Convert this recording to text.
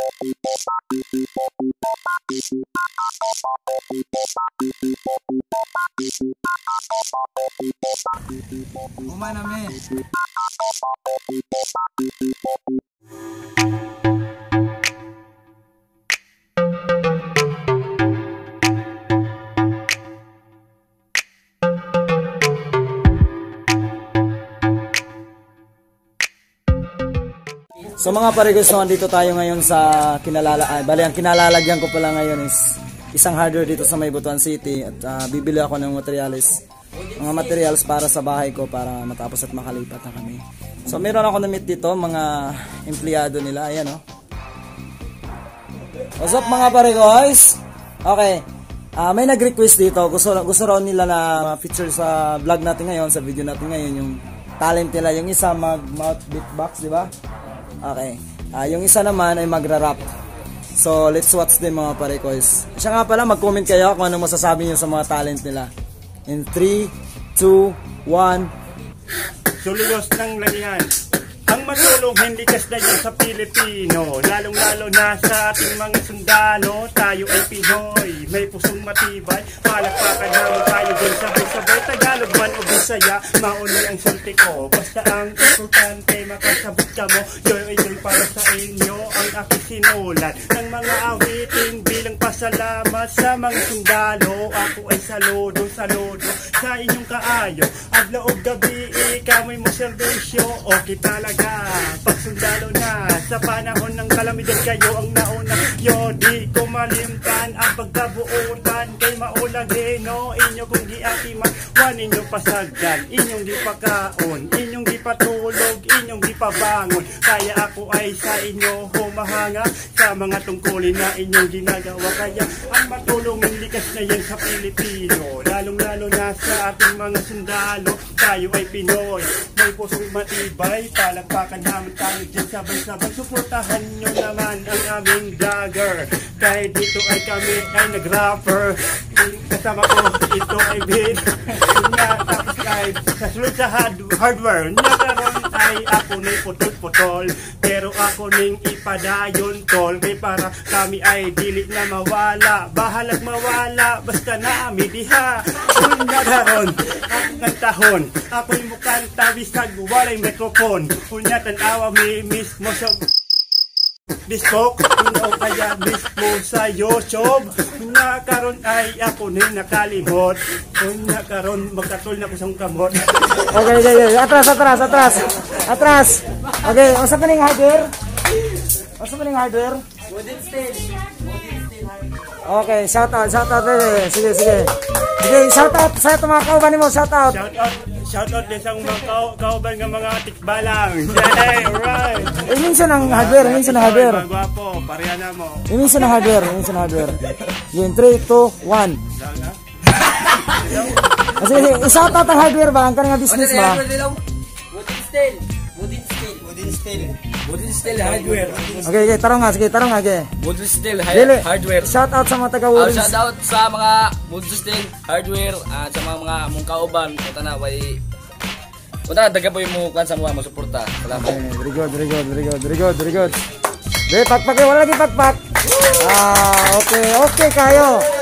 Umanami. So mga pare guys, so andito tayo ngayon sa bali ang kinalalagyan ko pala ngayon is isang hardware dito sa May Butuan City at bibili ako ng mga materials para sa bahay ko para matapos at makalipat na kami. So meron ako na-meet dito mga empleyado nila, ayan oh. What's up mga pare guys? Okay. May nag-request dito, gusto raw nila na feature sa vlog natin ngayon, sa video natin ngayon yung talent nila, yung isa mag-mouth beatbox, di ba? Okay. Yung isa naman ay magra-rap. So, let's watch din mga pare guys. Siya nga pala, mag-comment kayo kung ano masasabi niyo sa mga talent nila. In 3, 2, 1. Suluyos ng lalihan. Ang matulong hindi kasdayan sa Pilipino, lalong-lalo na sa ating mga sundalo. Tayo ay Pinoy, may pusong matibay, palakpakan naman tayo din sabay-sabay. Tagalog man o Bisaya, mauli ang sulti ko. Basta ang importante, makasabot ka mo. Yoy para sa inyo ang aking sinulat ng mga awitin bilang pasalamat sa mga sundalo. Ako ay saludo sa inyong kaayo. Adlaw gabi, ikaw mo serbisyo. Okay talaga pag sundalo na sa panahon ng kalamidad, kayo ang nauna. Yo, di ko malimtan ang pagkabuutan kay maulagino. Inyo kung di akiman, wan inyong pasagdan, inyong di pagkaon, inyong di patulog, inyong di pabangon. Kaya ako ay sa inyo humahanga sa mga tungkulin na inyong ginagawa. Kaya ang matulungin likas na yan sa Pilipino, lalong-lalo na sa ating mga sundalo. Tayo ay Pinoy, may pusong matibay, palakpakan naman tayo dyan sabay-sabay. Suportahan nyo naman ang aming vlogger, kahit dito ay kami ay nag-rapper. Kasama ko ito ay bid nga, tapos kahit sa sunod sa hardware nakaroon ay ako ning putol-putol, pero ako ning ipadayon tol. Kay para kami ay dili na mawala, bahalag mawala basta naami diha. Kung nakaroon ang tahon, ako'y mukhang tabisag walay mikrofon. Unya tanawa mi mismo sa Biskok, o kaya mismo sa YouTube. Unya karon ay ako ning nakalimot. Unya karon magkatul na ko sa kamot. Okay. Atras. Okay, usa pa ning hardware. Wooden steel. Okay, shout out. Sige. Sige, shout out sa mga kauban mo, shout out. Shout out din sa mga kauban ng mga tikbalang. Yay, alright. Minsan ang hardware. Magwapo, pareha na mo. Minsan ang hardware. Yun, 3, 2, 1. Sige, shout out ang hardware ba? Ang kanang business ba? Wooden steel hardware. Okay, tarong nga. Wooden steel hardware. Shout out sa mga taga-wooden. Shout out sa mga wooden steel hardware at sa mga mong kauban. Punta na daga po yung mukan sa mga suporta. Salamat. Okay, very good. Pakpak, wala lagi pakpak. Okay kayo.